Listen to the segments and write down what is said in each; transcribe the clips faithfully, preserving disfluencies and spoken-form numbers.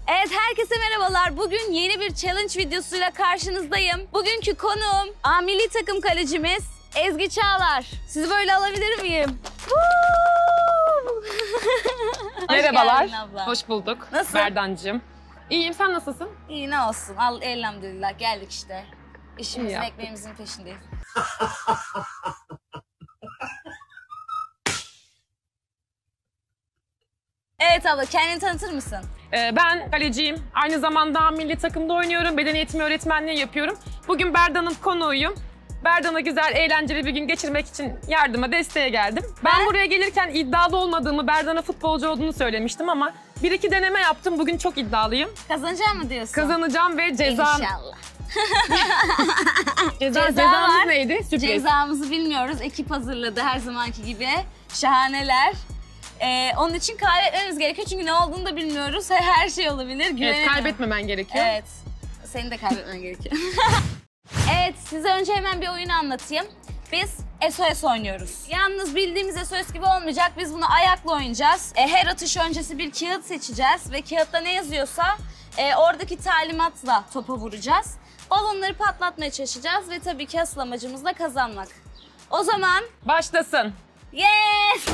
Evet, herkese merhabalar. Bugün yeni bir challenge videosuyla karşınızdayım. Bugünkü konuğum A milli takım kalecimiz Ezgi Çağlar. Sizi böyle alabilir miyim? Merhabalar. Hoş bulduk. Nasılsın? Berdancığım. İyiyim, sen nasılsın? İyi, ne olsun. Al, elhamdülillah geldik işte. İşimizin, İyi ekmeğimizin peşindeyiz. Evet abla, kendini tanıtır mısın? Ee, ben kaleciyim. Aynı zamanda milli takımda oynuyorum. Beden eğitimi öğretmenliği yapıyorum. Bugün Berda'nın konuğuyum. Berda'na güzel, eğlenceli bir gün geçirmek için yardıma, desteğe geldim. Ben, ben buraya gelirken iddialı olmadığımı, Berda'na futbolcu olduğunu söylemiştim ama bir iki deneme yaptım. Bugün çok iddialıyım. Kazanacağım mı diyorsun? Kazanacağım ve ceza... İnşallah. Ceza, Ceza cezamız var. Neydi? Sürpriz. Cezamızı bilmiyoruz. Ekip hazırladı her zamanki gibi. Şahaneler. Ee, onun için kaybetmemiz gerekiyor çünkü ne olduğunu da bilmiyoruz. Her şey olabilir. Evet, kaybetmemen gerekiyor. Evet. Senin de kaybetmen gerekiyor. Evet, size önce hemen bir oyunu anlatayım. Biz S O S oynuyoruz. Yalnız bildiğimiz S O S gibi olmayacak. Biz bunu ayakla oynayacağız. E, her atış öncesi bir kağıt seçeceğiz ve kağıtta ne yazıyorsa e, oradaki talimatla topa vuracağız. Balonları patlatmaya çalışacağız ve tabii ki asıl amacımız da kazanmak. O zaman... Başlasın. Yes!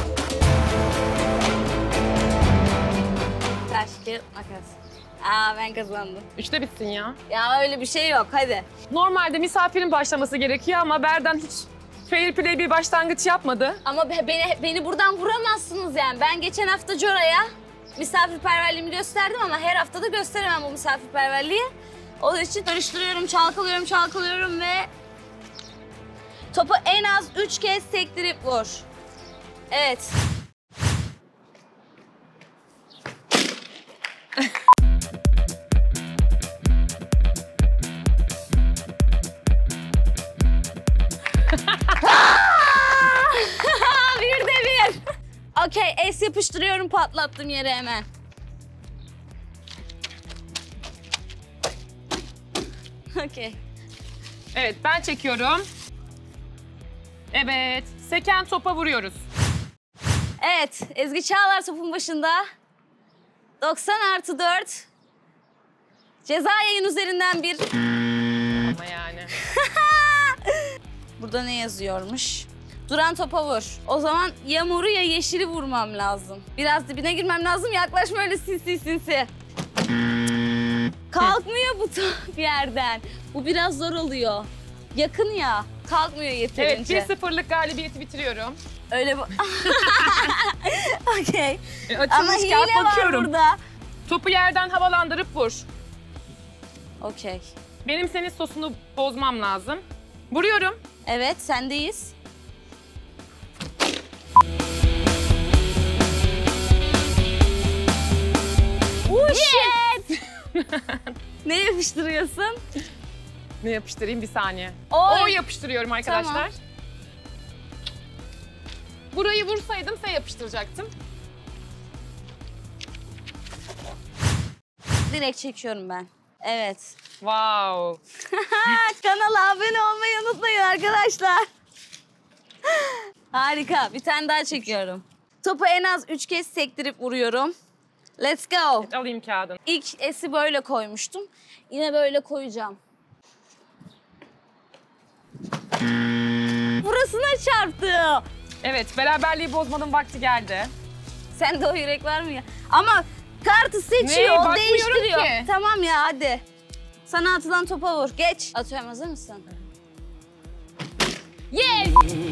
Taş, kağıt, makas. Aa, ben kazandım. Üçte bitsin ya. Ya öyle bir şey yok, hadi. Normalde misafirin başlaması gerekiyor ama Berdan hiç fair play bir başlangıç yapmadı. Ama beni, beni buradan vuramazsınız yani. Ben geçen hafta Cora'ya misafirperverliğimi gösterdim ama her hafta da gösteremem bu misafirperverliği. Onun için karıştırıyorum, çalkalıyorum, çalkalıyorum ve topu en az üç kez sektirip vur. Evet. Bir de bir. Okey, es yapıştırıyorum, patlattım yere hemen. Okey. Evet, ben çekiyorum. Evet, seken topa vuruyoruz. Evet, Ezgi Çağlar topun başında. doksan artı dört. Ceza yayın üzerinden bir... Ama yani. Burada ne yazıyormuş? Duran topa vur. O zaman ya moru ya yeşili vurmam lazım. Biraz dibine girmem lazım. Yaklaşma öyle sinsi sinsi. Kalkmıyor bu top yerden. Bu biraz zor oluyor. Yakın ya. Kalkmıyor yeterince. Evet, bir sıfırlık galibiyeti bitiriyorum. Öyle bu. Okey. E, Ama hile var bakıyorum. burada. Topu yerden havalandırıp vur. Okey. Benim senin sosunu bozmam lazım. Vuruyorum. Evet, sendeyiz. Oh shit! Ne yapıştırıyorsun? Ne yapıştırayım bir saniye. Oy. O yapıştırıyorum arkadaşlar. Tamam. Burayı vursaydım sen yapıştıracaktım. Direkt çekiyorum ben. Evet. Wow. Kanala abone olmayı unutmayın arkadaşlar. Harika. Bir tane daha çekiyorum. Topu en az üç kez sektirip vuruyorum. Let's go. Evet, alayım kağıdını. İlk esi böyle koymuştum. Yine böyle koyacağım. Burasına çarptı. Evet, beraberliği bozmanın vakti geldi. Sende o yürek var mı ya? Ama kartı seçiyor, Ne? o Bakmıyorum değiştiriyor. ki. Tamam ya, hadi. Sana atılan topa vur. Geç. Atıyorum, hazır mısın? Yes!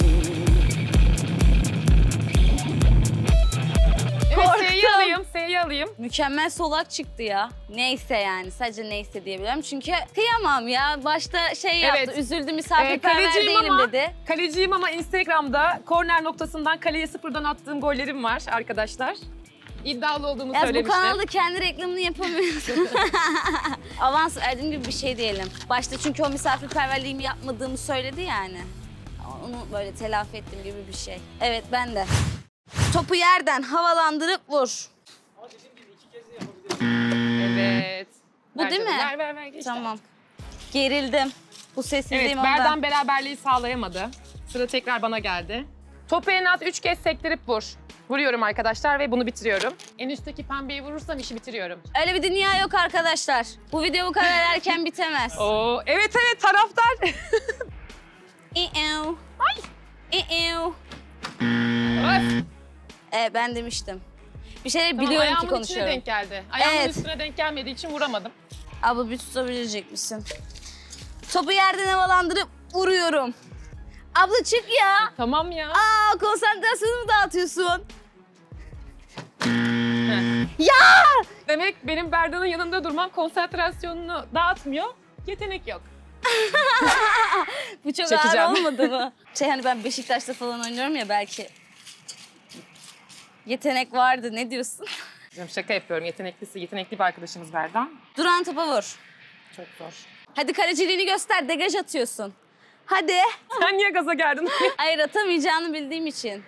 Evet, Korktum. S'yi alayım, S'yi alayım. Mükemmel solak çıktı ya. Neyse yani, sadece neyse diyebilirim. Çünkü kıyamam ya. Başta şey yaptı, Evet. üzüldü, Ee, misafirperver kaleciyim değilim ama, dedi. Kaleciyim ama Instagram'da korner noktasından kaleye sıfırdan attığım gollerim var arkadaşlar. İddialı olduğumu Ya bu söylemiştim. kanalda kendi reklamını yapamıyorsun. Avans verdiğim gibi bir şey diyelim. Başta çünkü o misafirperverliğimi yapmadığımı söyledi yani. Onu böyle telafi ettiğim gibi bir şey. Evet, ben de. Topu yerden havalandırıp vur. Evet. Bu Ver değil canım, mi? Ver ver ver. Geç. Tamam. Gerildim. Bu sessizliğim Evet, ondan. Berdan beraberliği sağlayamadı. Sıra tekrar bana geldi. Topu en az üç kez sektirip vur. Vuruyorum arkadaşlar ve bunu bitiriyorum. En üstteki pembeyi vurursam işi bitiriyorum. Öyle bir dünya yok arkadaşlar. Bu video bu kadar erken bitemez. Oo, evet evet taraftar. İ-ev. Ay. İ-ev. Öf. Evet ben demiştim. Bir şeyler Tamam, biliyorum ki ayağımın içine konuşuyorum. denk geldi. Ayağımın Evet. üstüne denk gelmediği için vuramadım. Abla bir tutabilecek misin? Topu yerden havalandırıp vuruyorum. Abla çık ya. Tamam ya. Aa konsantrasyonumu dağıtıyorsun. Heh. Ya! Demek benim Berdan'ın yanında durmam konsantrasyonunu dağıtmıyor. Yetenek yok. Bu çok Çekeceğim. ağır olmadı mı? Şey hani ben Beşiktaş'ta falan oynuyorum ya belki. Yetenek vardı ne diyorsun? Canım şaka yapıyorum. Yeteneklisi, yetenekli bir arkadaşımız Berdan. Duran topa vur. Çok zor. Hadi kaleciliğini göster, degaj atıyorsun. Hadi. Sen niye gaza geldin? Hayır atamayacağını bildiğim için.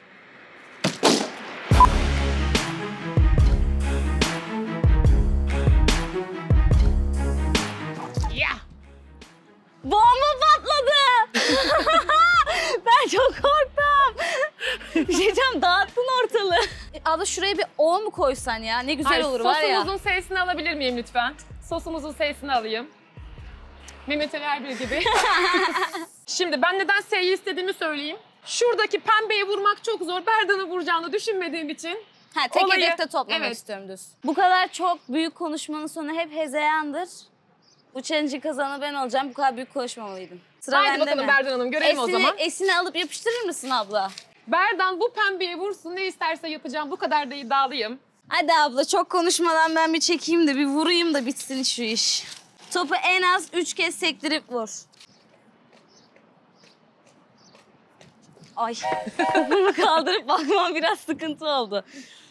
Ya. Bomba patladı. Ben çok korktum. Bir şey diyeceğim, dağıttın ortalığı. E, abla şuraya bir o mu koysan ya? Ne güzel Ay, olur var ya. sosumuzun sesini alabilir miyim lütfen? Sosumuzun sesini alayım. Mehmet Ali Erbil gibi. Şimdi ben neden S'yi istediğimi söyleyeyim. Şuradaki pembeyi vurmak çok zor. Berdan'ı vuracağını düşünmediğim için. Ha, tek Olayı- hedefte toplamak Evet. istiyorum düz. Bu kadar çok büyük konuşmanın sonu hep hezeyandır. Bu challenge'ı kazanı ben olacağım. Bu kadar büyük konuşmamalıydım. Sıra Haydi bende bakalım mi? Berdan Hanım görelim o Esini, zaman. esini alıp yapıştırır mısın abla? Berdan bu pembeye vursun ne isterse yapacağım. Bu kadar da iddialıyım. Hadi abla çok konuşmadan ben bir çekeyim de bir vurayım da bitsin şu iş. Topu en az üç kez sektirip vur. Ay kafamı kaldırıp bakmam biraz sıkıntı oldu.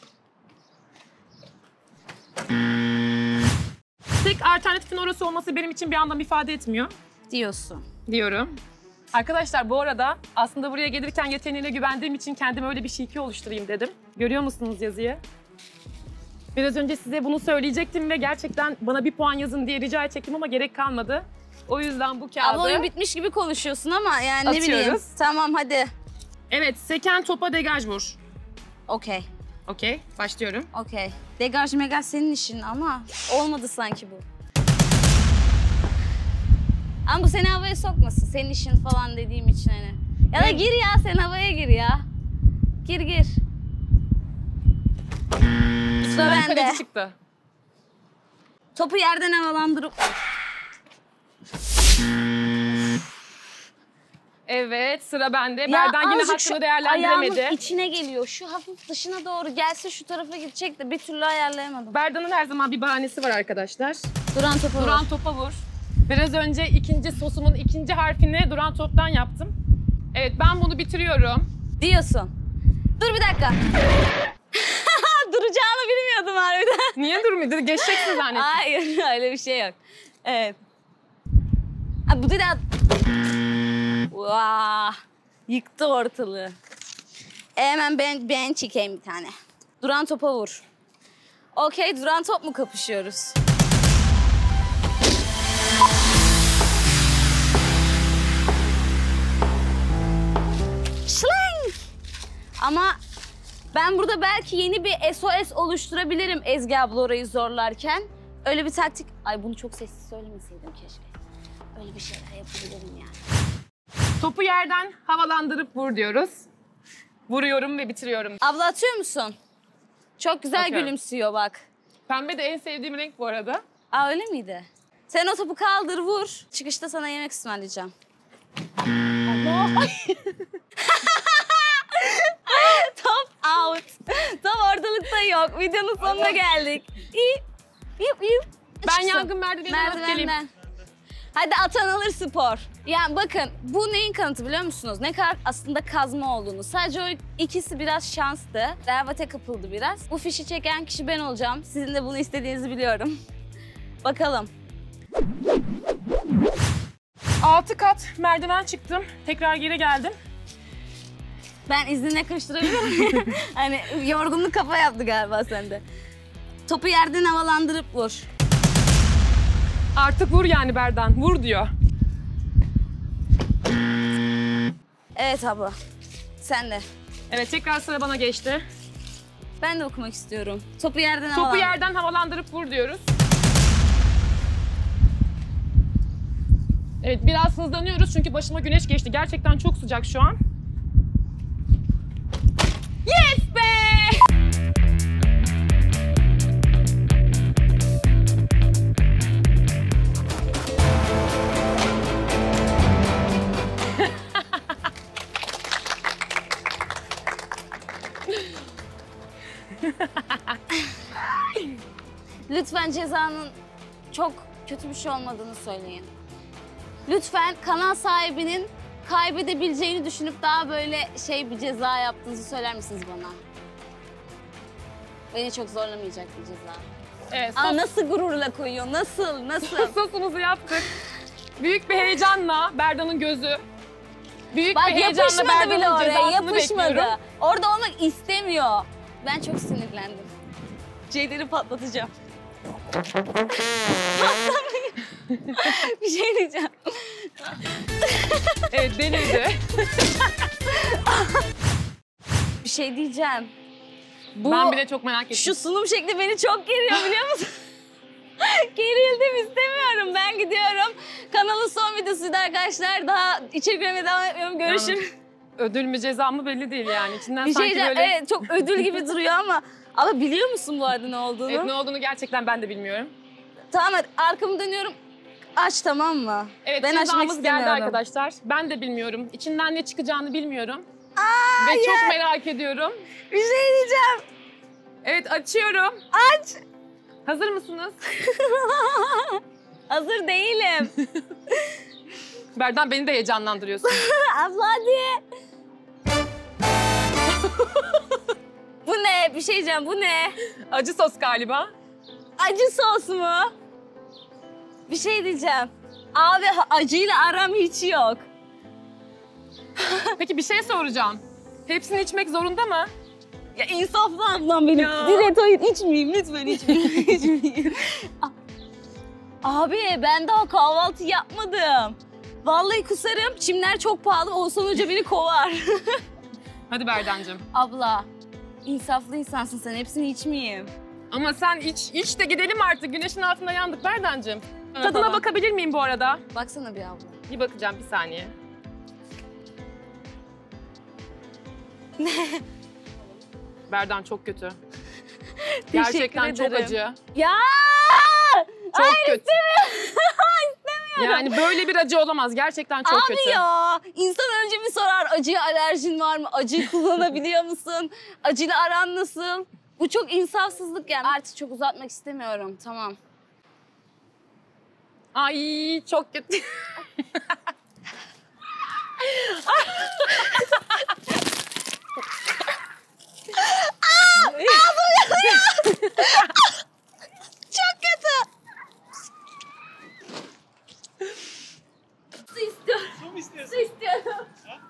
Tek alternatifin orası olması benim için bir anlam ifade etmiyor Diyorsun. diyorum. Arkadaşlar bu arada aslında buraya gelirken yeteneğine güvendiğim için kendime öyle bir şike oluşturayım dedim. Görüyor musunuz yazıyı? Biraz önce size bunu söyleyecektim ve gerçekten bana bir puan yazın diye rica edecektim ama gerek kalmadı. O yüzden bu kağıdı... Abla oyun bitmiş gibi konuşuyorsun ama yani ne bileyim. Atıyoruz. Tamam hadi. Evet, seken topa degaj vur. Okey. Okey, başlıyorum. Okey. Degaj megaj senin işin ama olmadı sanki bu. Ama bu seni havaya sokmasın. Senin işin falan dediğim için hani. Ya da Evet. gir ya sen havaya gir ya. Gir gir. Sıra bende. Kaleci çıktı. Topu yerden havalandırıp... Evet, sıra bende. Ya Berdan yine azıcık şu hakkını değerlendiremedi. Ayağımın içine geliyor. Şu hafif dışına doğru gelse şu tarafa gidecek de bir türlü ayarlayamadım. Berdan'ın her zaman bir bahanesi var arkadaşlar. Duran topu Duran vur. topa vur. Biraz önce ikinci sosumun ikinci harfini duran toptan yaptım. Evet, ben bunu bitiriyorum. Diyorsun. Dur bir dakika. Duracağını bilmiyordum harbiden. Niye durmuyor? Geçeceksin zannettim. Hayır öyle bir şey yok. Evet. Ha, bu da... Vaa, yıktı ortalığı. E, hemen ben, ben çekeyim bir tane. Duran topa vur. Okey, duran top mu kapışıyoruz? Şlang! Ama ben burada belki yeni bir S O S oluşturabilirim Ezgi abla orayı zorlarken. Öyle bir taktik... Ay bunu çok sessiz söylemeseydim keşke. Öyle bir şeyler yapabilirim yani. Topu yerden havalandırıp vur diyoruz. Vuruyorum ve bitiriyorum. Abla atıyor musun? Çok güzel Atıyorum. gülümsüyor bak. Pembe de en sevdiğim renk bu arada. Aa öyle miydi? Sen o topu kaldır vur. Çıkışta sana yemek ısmarlayacağım. Allah! Top out. Top ortalıkta yok. Videonun sonuna geldik. İyi. İyi, iyi. Ben Çıksın. yangın merdiveni alıp geleyim. Merdivenden. Hadi atan alır spor. Yani bakın bu neyin kanıtı biliyor musunuz? Ne kadar aslında kazma olduğunu. Sadece o ikisi biraz şanstı. Rehavete kapıldı biraz. Bu fişi çeken kişi ben olacağım. Sizin de bunu istediğinizi biliyorum. Bakalım. Altı kat merdiven çıktım. Tekrar geri geldim. Ben izninle karıştırabilir miyim? Hani yorgunluk kafa yaptı galiba sende. Topu yerden havalandırıp vur. Artık vur yani Berdan. Vur diyor. Evet abla. Sen de. Evet tekrar sıra bana geçti. Ben de okumak istiyorum. Topu yerden Topu havalandır. yerden havalandırıp vur diyoruz. Evet, biraz hızlanıyoruz çünkü başıma güneş geçti. Gerçekten çok sıcak şu an. Yes be! Lütfen cezanın çok kötü bir şey olmadığını söyleyin. Lütfen kanal sahibinin kaybedebileceğini düşünüp daha böyle şey bir ceza yaptığınızı söyler misiniz bana? Beni çok zorlamayacak bir ceza. Evet, Aa, sos, nasıl gururla koyuyor? Nasıl? Nasıl? sosumuzu yaptık. Büyük bir heyecanla Berdan'ın gözü. Büyük Bak bir heyecanla yapışmadı bile Berdan'ın oraya, cezasını yapışmadı. bekliyorum. Orada olmak istemiyor. Ben çok sinirlendim. Şeyleri patlatacağım. Patlamayın. Bir şey diyeceğim. Evet, delirdi. Bir şey diyeceğim. Bu, Ben bile çok merak ettim. Şu sunum şekli beni çok geriyor biliyor musun? Gerildim, istemiyorum. Ben gidiyorum. Kanalın son videosuydu arkadaşlar. Daha içeriğime devam etmiyorum. Görüşürüz. Ödül mü ceza mı belli değil yani. İçinden Bir şey sanki diyeceğim. böyle... Evet, çok ödül gibi duruyor ama... Ama biliyor musun bu arada ne olduğunu? Evet, ne olduğunu gerçekten ben de bilmiyorum. Tamam hadi arkamı dönüyorum. Aç tamam mı? Evet, ben açmak cezamız istemiyorum. geldi arkadaşlar. Ben de bilmiyorum. İçinden ne çıkacağını bilmiyorum. Aa, Ve ya. çok merak ediyorum. Bir şey diyeceğim. Evet, açıyorum. Aç. Hazır mısınız? Hazır değilim. Berdan, beni de heyecanlandırıyorsun. Abla hadi. Bu ne? Bir şey diyeceğim. Bu ne? Acı sos galiba. Acı sos mu? Bir şey diyeceğim. Abi acıyla aram hiç yok. Peki bir şey soracağım. Hepsini içmek zorunda mı? Ya insaflı ablam benim. Ya. Direkt hayır içmeyeyim lütfen içmeyeyim. içmeyeyim. Abi ben daha kahvaltı yapmadım. Vallahi kusarım. Çimler çok pahalı. Oğuzhan Hoca beni kovar. Hadi Berdancığım. Abla insaflı insansın sen. Hepsini içmeyeyim. Ama sen iç, iç de gidelim artık. Güneşin altında yandık Berdancığım. Ha, Tadına tamam. bakabilir miyim bu arada? Baksana bir abla. Bir bakacağım, bir saniye. Berdan çok kötü. Gerçekten çok ederim. acı. Ya! Çok Hayır kötü. istemiyorum. Yani böyle bir acı olamaz. Gerçekten çok Abi kötü. ya insan önce bir sorar acıya alerjin var mı? Acıyı kullanabiliyor musun? Acıyla aran nasıl? Bu çok insafsızlık yani. Artık çok uzatmak istemiyorum. Tamam. Ay çok kötü. Çok kötü. Su istiyorum. Su mu istiyorsun? Su istiyorum.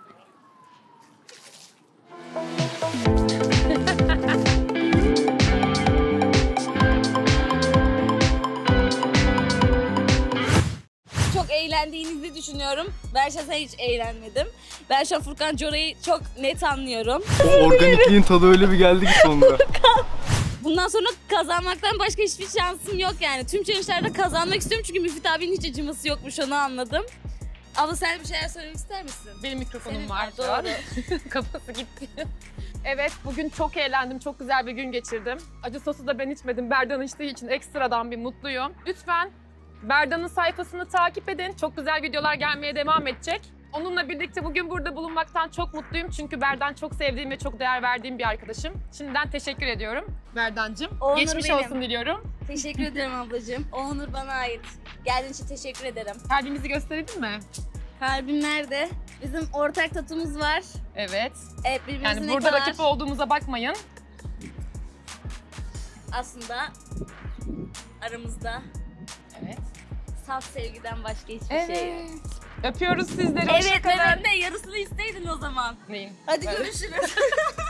Çok eğlendiğinizi düşünüyorum. Ben şahsen hiç eğlenmedim. Ben şu an Furkan Cora'yı çok net anlıyorum. O organikliğin tadı öyle bir geldi ki sonunda. Bundan sonra kazanmaktan başka hiçbir şansım yok yani. Tüm challenge'larda kazanmak istiyorum çünkü Müfit abinin hiç acıması yokmuş, onu anladım. Abla sen bir şeyler söylemek ister misin? Benim mikrofonum Senin- var Doğru. şu an. Kafası gitti. Evet, bugün çok eğlendim. Çok güzel bir gün geçirdim. Acı sosu da ben içmedim. Berdan içtiği için ekstradan bir mutluyum. Lütfen Berdan'ın sayfasını takip edin. Çok güzel videolar gelmeye devam edecek. Onunla birlikte bugün burada bulunmaktan çok mutluyum. Çünkü Berdan çok sevdiğim ve çok değer verdiğim bir arkadaşım. Şimdiden teşekkür ediyorum Berdancığım. O onur Geçmiş benim. olsun diliyorum. Teşekkür ederim ablacığım. O onur bana ait. Geldiğin için teşekkür ederim. Kalbimizi gösterelim mi? Kalbim nerede? Bizim ortak tatumuz var. Evet. Evet birbirimizi Yani ne burada kadar rakip olduğumuza bakmayın. aslında aramızda Evet. saf sevgiden başka hiçbir şey yok. Öpüyoruz sizleri. Evet, Hoşça kalın. evet de yarısını isteydin o zaman. Neyin? Hadi Evet. görüşürüz.